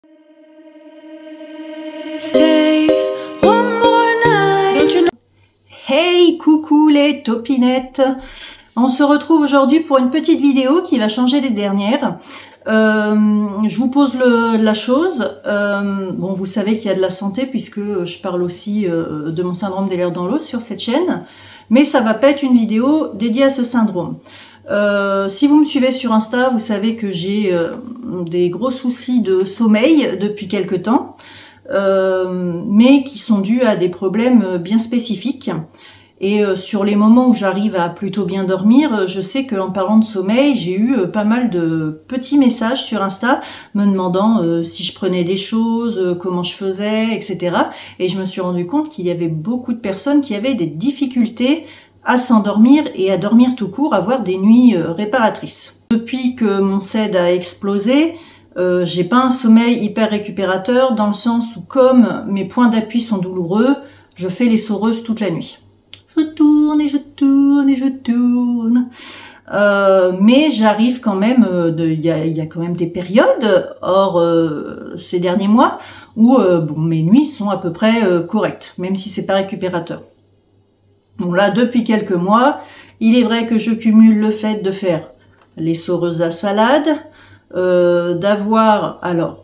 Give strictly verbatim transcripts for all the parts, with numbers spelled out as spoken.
Stay one more night. Don't you know? Hey, coucou les topinettes. On se retrouve aujourd'hui pour une petite vidéo qui va changer des dernières. Euh, je vous pose le, la chose. Euh, bon, vous savez qu'il y a de la santé puisque je parle aussi euh, de mon syndrome des lèvres dans l'eau sur cette chaîne. Mais ça va pas être une vidéo dédiée à ce syndrome. Euh, si vous me suivez sur Insta, vous savez que j'ai euh, des gros soucis de sommeil depuis quelque temps. Euh, mais qui sont dus à des problèmes bien spécifiques. Et euh, sur les moments où j'arrive à plutôt bien dormir, je sais qu'en parlant de sommeil, j'ai eu euh, pas mal de petits messages sur Insta me demandant euh, si je prenais des choses, euh, comment je faisais, et cetera. Et je me suis rendu compte qu'il y avait beaucoup de personnes qui avaient des difficultés à s'endormir et à dormir tout court, avoir des nuits euh, réparatrices. Depuis que mon C E D a explosé, Euh, j'ai pas un sommeil hyper récupérateur dans le sens où comme mes points d'appui sont douloureux, je fais les saureuses toute la nuit. Je tourne et je tourne et je tourne. Euh, mais j'arrive quand même, il y a, y a quand même des périodes, hors euh, ces derniers mois, où euh, bon, mes nuits sont à peu près euh, correctes, même si c'est pas récupérateur. Bon là, depuis quelques mois, il est vrai que je cumule le fait de faire les saureuses à salade, Euh, d'avoir, alors,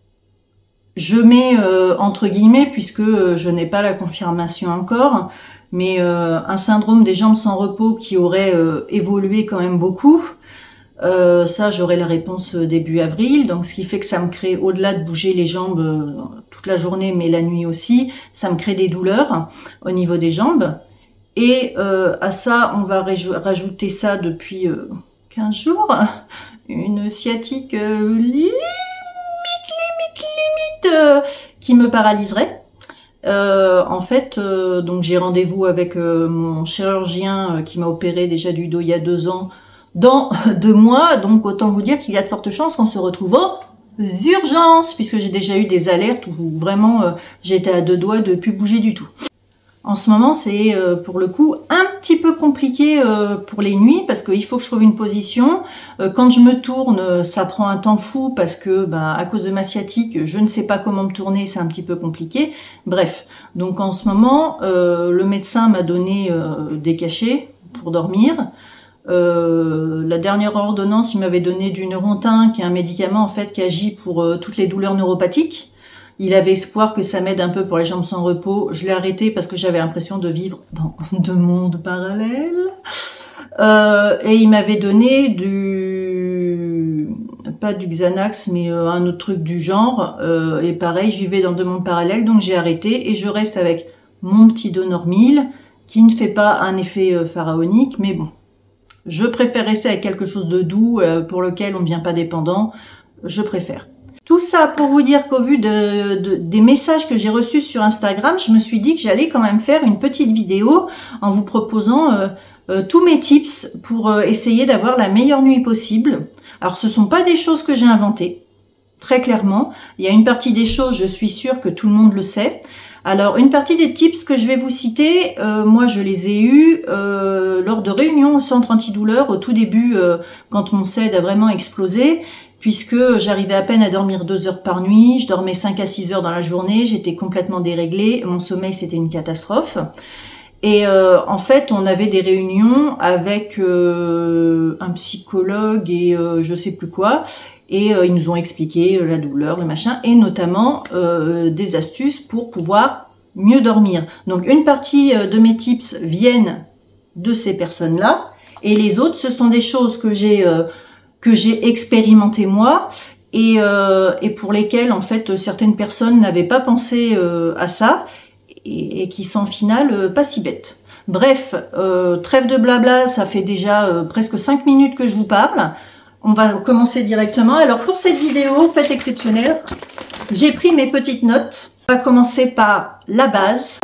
je mets euh, entre guillemets puisque euh, je n'ai pas la confirmation encore, mais euh, un syndrome des jambes sans repos qui aurait euh, évolué quand même beaucoup. Euh, ça, j'aurai la réponse début avril, donc ce qui fait que ça me crée, au-delà de bouger les jambes euh, toute la journée, mais la nuit aussi, ça me crée des douleurs au niveau des jambes. Et euh, à ça, on va rajouter ça depuis euh, quinze jours. Une sciatique euh, limite, limite, limite, euh, qui me paralyserait. Euh, en fait, euh, donc j'ai rendez-vous avec euh, mon chirurgien euh, qui m'a opéré déjà du dos il y a deux ans, dans deux mois. Donc autant vous dire qu'il y a de fortes chances qu'on se retrouve aux urgences, puisque j'ai déjà eu des alertes où vraiment euh, j'étais à deux doigts de plus bouger du tout. En ce moment, c'est euh, pour le coup un petit peu compliqué euh, pour les nuits parce qu'il faut que je trouve une position. Euh, quand je me tourne, ça prend un temps fou parce que, ben, à cause de ma sciatique, je ne sais pas comment me tourner, c'est un petit peu compliqué. Bref, donc en ce moment, euh, le médecin m'a donné euh, des cachets pour dormir. Euh, la dernière ordonnance, il m'avait donné du Neurontin, qui est un médicament en fait qui agit pour euh, toutes les douleurs neuropathiques. Il avait espoir que ça m'aide un peu pour les jambes sans repos. Je l'ai arrêté parce que j'avais l'impression de vivre dans deux mondes parallèles. Euh, et il m'avait donné du... pas du Xanax, mais euh, un autre truc du genre. Euh, et pareil, je vivais dans deux mondes parallèles, donc j'ai arrêté. Et je reste avec mon petit Donormil, qui ne fait pas un effet euh, pharaonique, mais bon. Je préfère rester avec quelque chose de doux, euh, pour lequel on ne devient pas dépendant. Je préfère. Tout ça pour vous dire qu'au vu de, de, des messages que j'ai reçus sur Instagram, je me suis dit que j'allais quand même faire une petite vidéo en vous proposant euh, euh, tous mes tips pour euh, essayer d'avoir la meilleure nuit possible. Alors ce sont pas des choses que j'ai inventées, très clairement. Il y a une partie des choses, je suis sûre que tout le monde le sait. Alors une partie des tips que je vais vous citer, euh, moi je les ai eus euh, lors de réunions au centre antidouleur au tout début euh, quand mon C E D a vraiment explosé. Puisque j'arrivais à peine à dormir deux heures par nuit, je dormais cinq à six heures dans la journée, j'étais complètement déréglée, mon sommeil c'était une catastrophe. Et euh, en fait, on avait des réunions avec euh, un psychologue et euh, je sais plus quoi, et euh, ils nous ont expliqué la douleur, le machin, et notamment euh, des astuces pour pouvoir mieux dormir. Donc une partie de mes tips viennent de ces personnes-là, et les autres, ce sont des choses que j'ai... Euh, que j'ai expérimenté moi et, euh, et pour lesquelles en fait certaines personnes n'avaient pas pensé euh, à ça et, et qui sont au final euh, pas si bêtes. Bref, euh, trêve de blabla, ça fait déjà euh, presque cinq minutes que je vous parle. On va commencer directement. Alors pour cette vidéo, fête exceptionnelle, j'ai pris mes petites notes. On va commencer par la base.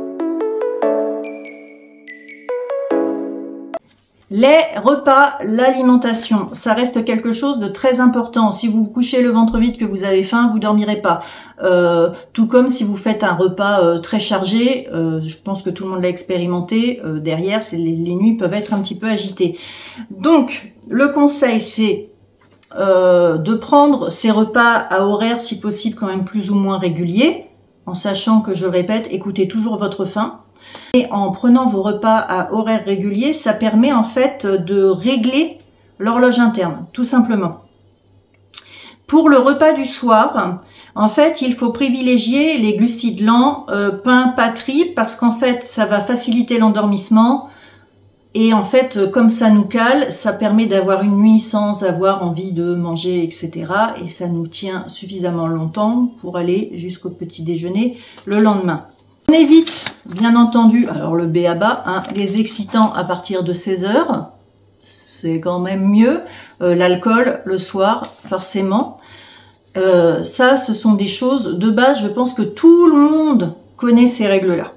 Les repas, l'alimentation, ça reste quelque chose de très important. Si vous vous couchez le ventre vide, que vous avez faim, vous dormirez pas. Euh, tout comme si vous faites un repas euh, très chargé, euh, je pense que tout le monde l'a expérimenté, euh, derrière, les, les nuits peuvent être un petit peu agitées. Donc, le conseil, c'est euh, de prendre ces repas à horaires si possible quand même plus ou moins réguliers, en sachant que, je le répète, écoutez toujours votre faim. Et en prenant vos repas à horaires réguliers, ça permet en fait de régler l'horloge interne, tout simplement. Pour le repas du soir, en fait, il faut privilégier les glucides lents, euh, pain, patrie, parce qu'en fait, ça va faciliter l'endormissement. Et en fait, comme ça nous cale, ça permet d'avoir une nuit sans avoir envie de manger, et cetera. Et ça nous tient suffisamment longtemps pour aller jusqu'au petit déjeuner le lendemain. On évite, bien entendu, alors le b a ba, hein, les excitants à partir de seize heures. C'est quand même mieux. Euh, l'alcool, le soir, forcément. Euh, ça, ce sont des choses de base. Je pense que tout le monde connaît ces règles-là.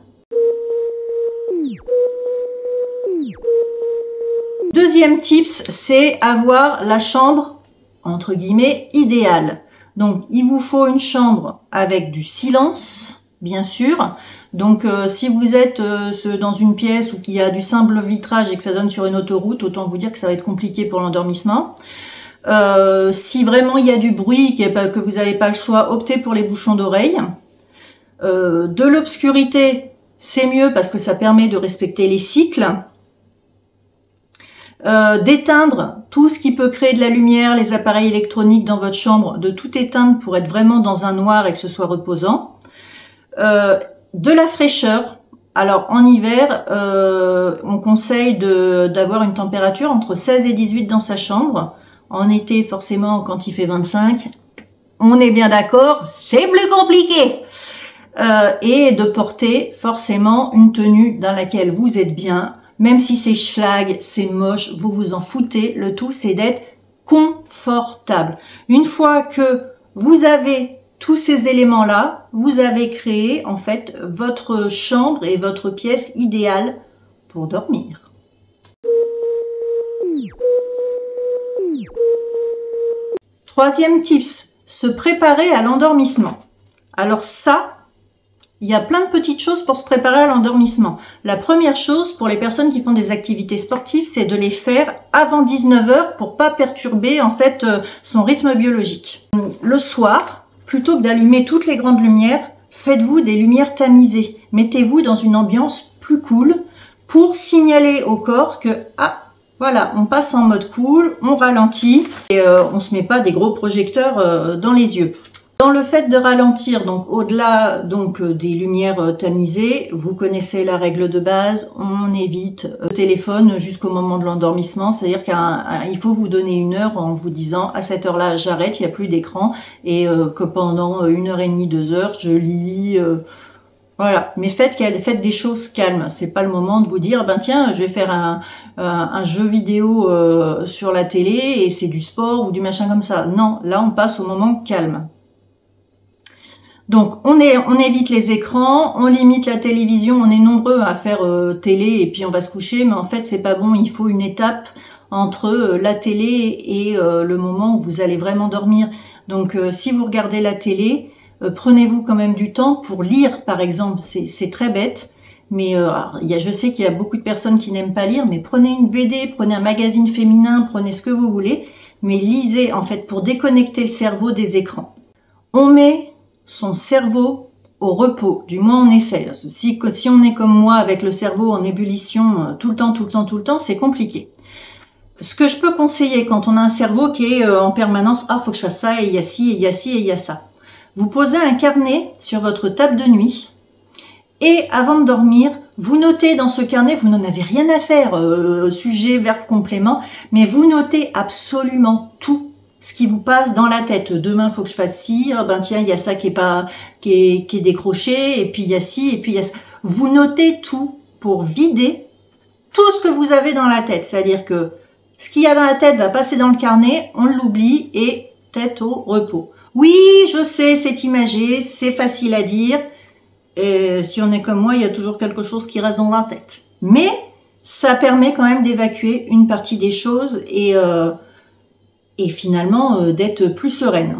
Deuxième tips, c'est avoir la chambre, entre guillemets, idéale. Donc, il vous faut une chambre avec du silence, bien sûr. Donc, euh, si vous êtes euh, dans une pièce où il y a du simple vitrage et que ça donne sur une autoroute, autant vous dire que ça va être compliqué pour l'endormissement. Euh, si vraiment il y a du bruit, que vous n'avez pas le choix, optez pour les bouchons d'oreille. Euh, de l'obscurité, c'est mieux parce que ça permet de respecter les cycles. Euh, d'éteindre tout ce qui peut créer de la lumière, les appareils électroniques dans votre chambre, de tout éteindre pour être vraiment dans un noir et que ce soit reposant. Euh, de la fraîcheur. Alors en hiver, euh, on conseille de d'avoir une température entre seize et dix-huit dans sa chambre. En été, forcément, quand il fait vingt-cinq, on est bien d'accord, c'est plus compliqué. Euh, et de porter forcément une tenue dans laquelle vous êtes bien. Même si c'est schlag, c'est moche, vous vous en foutez. Le tout, c'est d'être confortable. Une fois que vous avez tous ces éléments-là, vous avez créé en fait votre chambre et votre pièce idéale pour dormir. Troisième tips, se préparer à l'endormissement. Alors ça, il y a plein de petites choses pour se préparer à l'endormissement. La première chose, pour les personnes qui font des activités sportives, c'est de les faire avant dix-neuf heures pour pas perturber en fait son rythme biologique. Le soir, plutôt que d'allumer toutes les grandes lumières, faites-vous des lumières tamisées. Mettez-vous dans une ambiance plus cool pour signaler au corps que ah voilà, on passe en mode cool, on ralentit et euh, on se met pas des gros projecteurs euh, dans les yeux. Dans le fait de ralentir, donc au-delà donc des lumières tamisées, vous connaissez la règle de base, on évite le téléphone jusqu'au moment de l'endormissement, c'est-à-dire qu'il faut vous donner une heure en vous disant à cette heure-là j'arrête, il n'y a plus d'écran et euh, que pendant une heure et demie, deux heures, je lis. Euh, voilà, mais faites, faites des choses calmes. C'est pas le moment de vous dire ben tiens, je vais faire un, un, un jeu vidéo euh, sur la télé et c'est du sport ou du machin comme ça. Non, là on passe au moment calme. Donc, on, est, on évite les écrans, on limite la télévision, on est nombreux à faire euh, télé et puis on va se coucher, mais en fait, c'est pas bon, il faut une étape entre euh, la télé et euh, le moment où vous allez vraiment dormir. Donc, euh, si vous regardez la télé, euh, prenez-vous quand même du temps pour lire, par exemple, c'est très bête, mais euh, alors, y a, je sais qu'il y a beaucoup de personnes qui n'aiment pas lire, mais prenez une B D, prenez un magazine féminin, prenez ce que vous voulez, mais lisez, en fait, pour déconnecter le cerveau des écrans. On met son cerveau au repos, du moins on essaie. Si, si on est comme moi avec le cerveau en ébullition tout le temps, tout le temps, tout le temps, c'est compliqué. Ce que je peux conseiller quand on a un cerveau qui est en permanence, ah faut que je fasse ça, et il y a ci, et il y a ci, et il y a ça. Vous posez un carnet sur votre table de nuit et avant de dormir, vous notez dans ce carnet, vous n'en avez rien à faire, euh, sujet, verbe, complément, mais vous notez absolument tout ce qui vous passe dans la tête. Demain, faut que je fasse ci, oh ben tiens, il y a ça qui est pas, qui est, qui est décroché, et puis il y a ci, et puis il y a ça. Vous notez tout pour vider tout ce que vous avez dans la tête. C'est-à-dire que ce qu'il y a dans la tête va passer dans le carnet, on l'oublie et tête au repos. Oui, je sais, c'est imagé, c'est facile à dire. Et si on est comme moi, il y a toujours quelque chose qui reste dans la tête. Mais ça permet quand même d'évacuer une partie des choses et euh, et finalement euh, d'être plus sereine.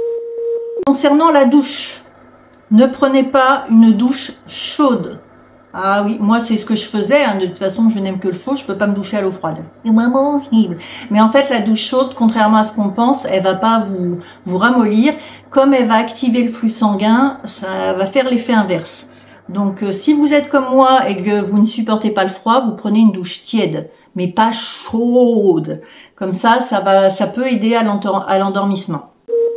Concernant la douche, ne prenez pas une douche chaude. Ah oui, moi c'est ce que je faisais, hein. De toute façon je n'aime que le chaud, je peux pas me doucher à l'eau froide. C'est vraiment horrible. Mais en fait la douche chaude, contrairement à ce qu'on pense, elle va pas vous, vous ramollir. Comme elle va activer le flux sanguin, ça va faire l'effet inverse. Donc euh, si vous êtes comme moi et que vous ne supportez pas le froid, vous prenez une douche tiède, mais pas chaude. Comme ça, ça, va, ça peut aider à l'endormissement.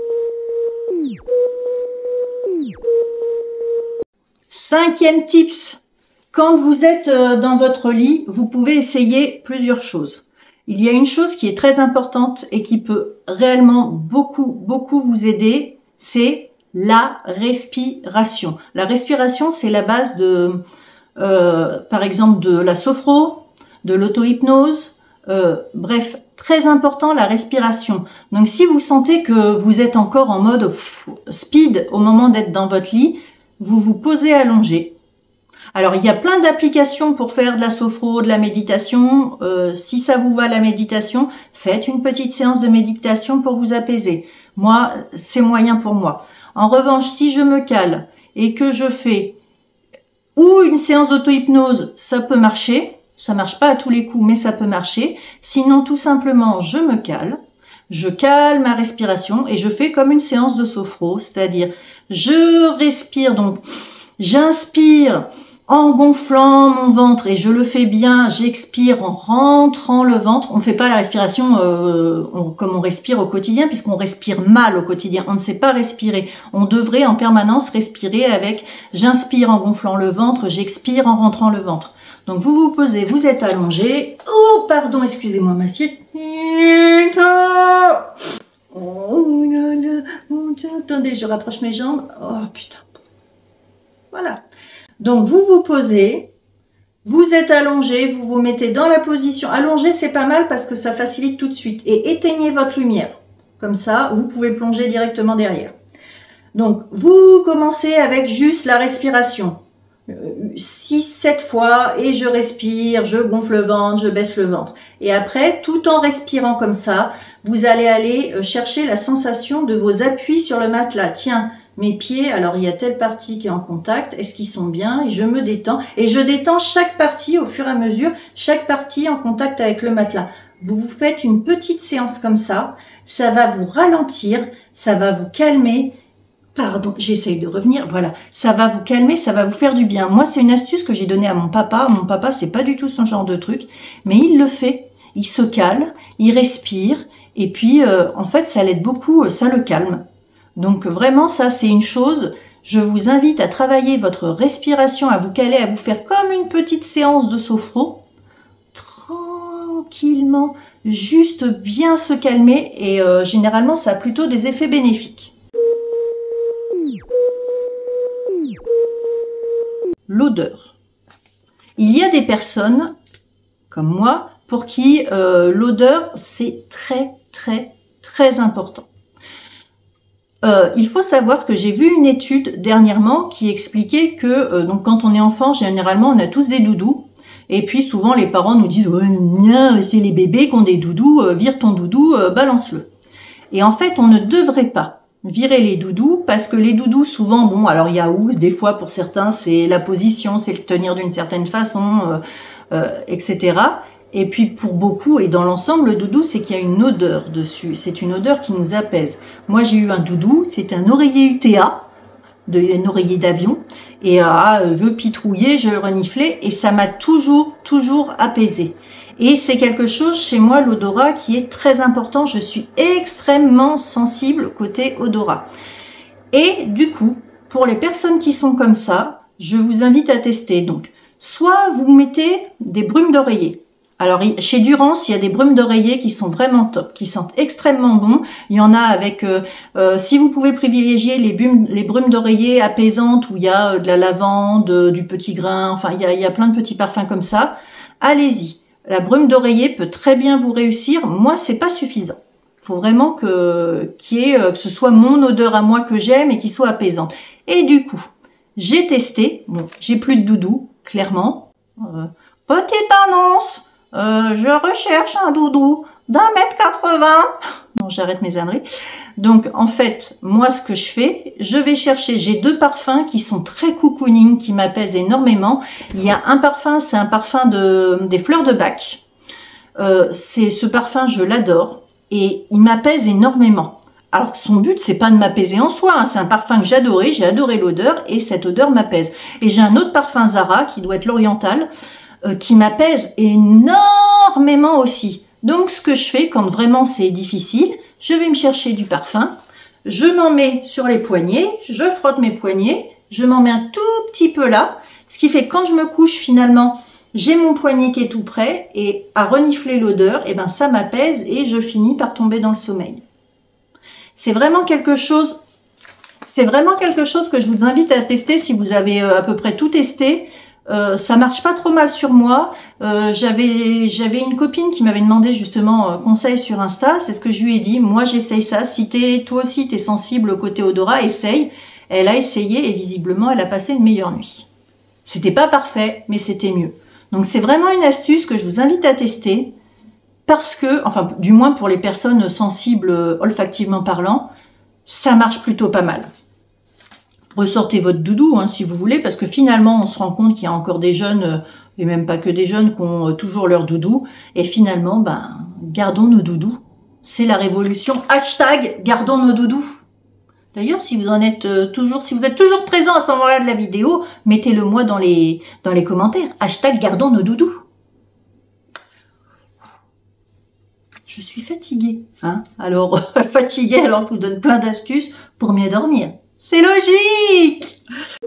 Cinquième tips. Quand vous êtes dans votre lit, vous pouvez essayer plusieurs choses. Il y a une chose qui est très importante et qui peut réellement beaucoup, beaucoup vous aider, c'est la respiration. La respiration, c'est la base de, euh, par exemple, de la sophro, de l'auto-hypnose, euh, bref, très important la respiration. Donc si vous sentez que vous êtes encore en mode pff, speed au moment d'être dans votre lit, vous vous posez allongé. Alors, il y a plein d'applications pour faire de la sophro, de la méditation. Euh, si ça vous va la méditation, faites une petite séance de méditation pour vous apaiser. Moi, c'est moyen pour moi. En revanche, si je me cale et que je fais ou une séance d'auto-hypnose, ça peut marcher. Ça marche pas à tous les coups, mais ça peut marcher. Sinon, tout simplement, je me cale. Je cale ma respiration et je fais comme une séance de sophro, c'est-à-dire je respire, donc j'inspire en gonflant mon ventre et je le fais bien, j'expire en rentrant le ventre. On ne fait pas la respiration euh, on, comme on respire au quotidien puisqu'on respire mal au quotidien, on ne sait pas respirer. On devrait en permanence respirer avec j'inspire en gonflant le ventre, j'expire en rentrant le ventre. Donc vous vous posez, vous êtes allongé. Oh pardon, excusez-moi ma fille. Oh là là, mon Dieu, attendez, je rapproche mes jambes. Oh putain. Voilà. Donc vous vous posez, vous êtes allongé, vous vous mettez dans la position. Allongé, c'est pas mal parce que ça facilite tout de suite. Et éteignez votre lumière. Comme ça, vous pouvez plonger directement derrière. Donc vous commencez avec juste la respiration. six sept fois et je respire, je gonfle le ventre, je baisse le ventre. Et après, tout en respirant comme ça, vous allez aller chercher la sensation de vos appuis sur le matelas. Tiens, mes pieds, alors il y a telle partie qui est en contact, est-ce qu'ils sont bien? Et je me détends. Et je détends chaque partie au fur et à mesure, chaque partie en contact avec le matelas. Vous vous faites une petite séance comme ça, ça va vous ralentir, ça va vous calmer. Pardon, j'essaye de revenir. Voilà, ça va vous calmer, ça va vous faire du bien. Moi, c'est une astuce que j'ai donnée à mon papa. Mon papa, c'est pas du tout son genre de truc, mais il le fait. Il se calme, il respire, et puis, euh, en fait, ça l'aide beaucoup, ça le calme. Donc, vraiment, ça, c'est une chose. Je vous invite à travailler votre respiration, à vous caler, à vous faire comme une petite séance de sophro. Tranquillement, juste bien se calmer, et euh, généralement, ça a plutôt des effets bénéfiques. L'odeur. Il y a des personnes, comme moi, pour qui euh, l'odeur, c'est très, très, très important. Euh, il faut savoir que j'ai vu une étude dernièrement qui expliquait que euh, donc quand on est enfant, généralement, on a tous des doudous. Et puis, souvent, les parents nous disent ouais, « c'est les bébés qui ont des doudous, euh, vire ton doudou, euh, balance-le ». Et en fait, on ne devrait pas virer les doudous, parce que les doudous, souvent, bon, alors il y a où, des fois, pour certains, c'est la position, c'est le tenir d'une certaine façon, euh, euh, et cetera. Et puis, pour beaucoup, et dans l'ensemble, le doudou, c'est qu'il y a une odeur dessus. C'est une odeur qui nous apaise. Moi, j'ai eu un doudou, c'est un oreiller U T A, de, un oreiller d'avion, et ah, je pitrouillais, je le reniflais, et ça m'a toujours, toujours apaisé. Et c'est quelque chose chez moi, l'odorat, qui est très important. Je suis extrêmement sensible côté odorat. Et du coup, pour les personnes qui sont comme ça, je vous invite à tester. Donc, soit vous mettez des brumes d'oreiller. Alors, chez Durance, il y a des brumes d'oreiller qui sont vraiment top, qui sentent extrêmement bon. Il y en a avec, euh, euh, si vous pouvez privilégier les brumes, les brumes d'oreiller apaisantes, où il y a euh, de la lavande, du petit grain, enfin, il y a, il y a plein de petits parfums comme ça. Allez-y. La brume d'oreiller peut très bien vous réussir. Moi, c'est pas suffisant. Il faut vraiment que, qu'il y ait, que ce soit mon odeur à moi que j'aime et qui soit apaisante. Et du coup, j'ai testé. Bon, j'ai plus de doudou, clairement. Euh, petite annonce. Euh, je recherche un doudou. d'un mètre quatre-vingts. Non, j'arrête mes âneries. Donc, en fait, moi, ce que je fais, je vais chercher, j'ai deux parfums qui sont très cocooning, qui m'apaisent énormément. Il y a un parfum, c'est un parfum de, des fleurs de Bach. Euh, c'est ce parfum, je l'adore et il m'apaise énormément. Alors que son but, c'est pas de m'apaiser en soi, hein. C'est un parfum que j'adorais, j'ai adoré l'odeur et cette odeur m'apaise. Et j'ai un autre parfum Zara, qui doit être l'Oriental, euh, qui m'apaise énormément aussi. Donc, ce que je fais quand vraiment c'est difficile, je vais me chercher du parfum, je m'en mets sur les poignets, je frotte mes poignets, je m'en mets un tout petit peu là, ce qui fait que quand je me couche finalement, j'ai mon poignet qui est tout prêt et à renifler l'odeur, et ben ça m'apaise et je finis par tomber dans le sommeil. C'est vraiment quelque chose, c'est vraiment quelque chose que je vous invite à tester si vous avez à peu près tout testé. Euh, ça marche pas trop mal sur moi. Euh, j'avais j'avais une copine qui m'avait demandé justement euh, conseil sur Insta. C'est ce que je lui ai dit. Moi, j'essaye ça. Si t'es toi aussi t'es sensible au côté odorat, essaye. Elle a essayé et visiblement, elle a passé une meilleure nuit. C'était pas parfait, mais c'était mieux. Donc, c'est vraiment une astuce que je vous invite à tester parce que, enfin, du moins pour les personnes sensibles euh, olfactivement parlant, ça marche plutôt pas mal. Ressortez votre doudou hein, si vous voulez, parce que finalement, on se rend compte qu'il y a encore des jeunes, et même pas que des jeunes, qui ont toujours leur doudou. Et finalement, ben, gardons nos doudous. C'est la révolution. Hashtag gardons nos doudous. D'ailleurs, si vous en êtes euh, toujours, si vous êtes toujours présent à ce moment-là de la vidéo, mettez-le moi dans les, dans les commentaires. Hashtag gardons nos doudous. Je suis fatiguée. Hein alors, fatiguée alors que je vous donne plein d'astuces pour mieux dormir. C'est logique!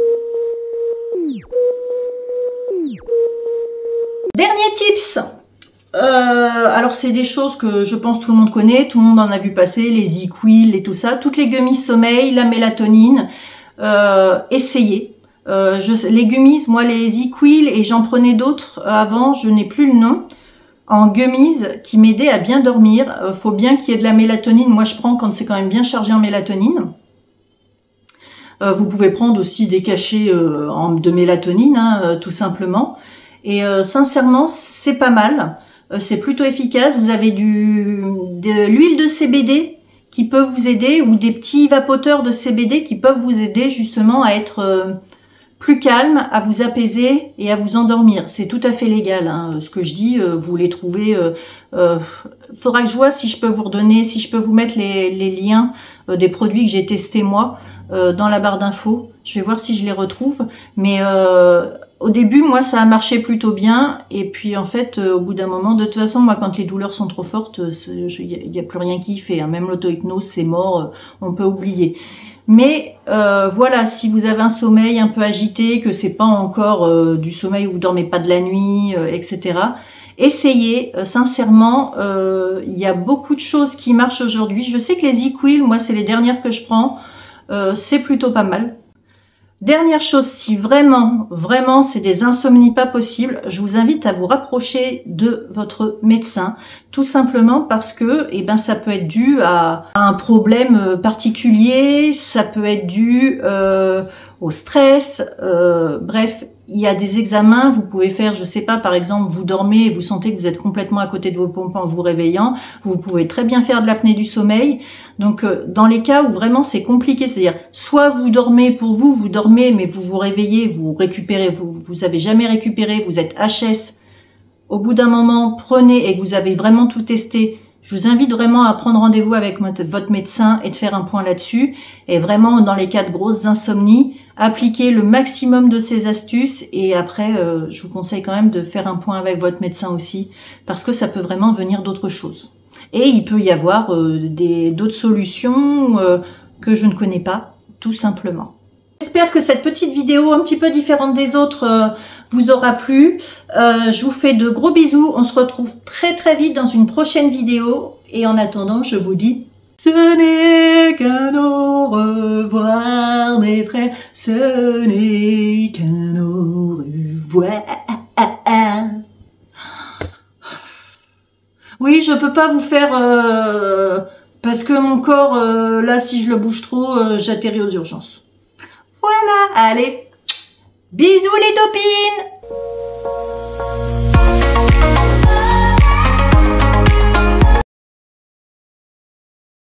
Dernier tips. Euh, alors, c'est des choses que je pense tout le monde connaît. Tout le monde en a vu passer. Les ZzzQuil et tout ça. Toutes les gummies sommeil, la mélatonine. Euh, essayez. Euh, je, les gummies, moi, les ZzzQuil et j'en prenais d'autres avant. Je n'ai plus le nom. En gummies qui m'aidaient à bien dormir. Euh, faut bien qu'il y ait de la mélatonine. Moi, je prends quand c'est quand même bien chargé en mélatonine. Vous pouvez prendre aussi des cachets euh, de mélatonine, hein, euh, tout simplement. Et euh, sincèrement, c'est pas mal. Euh, c'est plutôt efficace. Vous avez du de l'huile de C B D qui peut vous aider ou des petits vapoteurs de C B D qui peuvent vous aider justement à être euh, plus calme, à vous apaiser et à vous endormir. C'est tout à fait légal. Hein, ce que je dis, euh, vous les trouvez. Euh, euh, faudra que je vois si je peux vous redonner, si je peux vous mettre les, les liens euh, des produits que j'ai testés moi. Euh, dans la barre d'infos. Je vais voir si je les retrouve. Mais euh, au début, moi, ça a marché plutôt bien. Et puis, en fait, euh, au bout d'un moment, de toute façon, moi, quand les douleurs sont trop fortes, il n'y a, a plus rien qui fait. Hein. Même l'auto-hypnose, c'est mort. Euh, on peut oublier. Mais euh, voilà, si vous avez un sommeil un peu agité, que c'est pas encore euh, du sommeil où vous dormez pas de la nuit, euh, et cetera, essayez, euh, sincèrement, euh, il y a beaucoup de choses qui marchent aujourd'hui. Je sais que les ZzzQuil, moi, c'est les dernières que je prends. Euh, c'est plutôt pas mal. Dernière chose, si vraiment, vraiment, c'est des insomnies pas possibles, je vous invite à vous rapprocher de votre médecin, tout simplement parce que, eh ben, ça peut être dû à, à un problème particulier, ça peut être dû euh, au stress, euh, bref, il y a des examens, vous pouvez faire, je sais pas, par exemple, vous dormez et vous sentez que vous êtes complètement à côté de vos pompes en vous réveillant, vous pouvez très bien faire de l'apnée du sommeil. Donc, euh, dans les cas où vraiment c'est compliqué, c'est-à-dire, soit vous dormez pour vous, vous dormez, mais vous vous réveillez, vous récupérez, vous vous avez jamais récupéré, vous êtes H S, au bout d'un moment, prenez, et que vous avez vraiment tout testé, je vous invite vraiment à prendre rendez-vous avec votre médecin et de faire un point là-dessus. Et vraiment, dans les cas de grosses insomnies, appliquez le maximum de ces astuces. Et après, euh, je vous conseille quand même de faire un point avec votre médecin aussi, parce que ça peut vraiment venir d'autres choses. Et il peut y avoir euh, des d'autres solutions euh, que je ne connais pas, tout simplement. J'espère que cette petite vidéo un petit peu différente des autres euh, vous aura plu. Euh, je vous fais de gros bisous. On se retrouve très très vite dans une prochaine vidéo. Et en attendant, je vous dis, ce n'est qu'un au revoir mes frères, ce n'est qu'un au revoir. Oui, je peux pas vous faire... Euh, parce que mon corps, euh, là, si je le bouge trop, euh, j'atterris aux urgences. Voilà, allez, bisous les topines!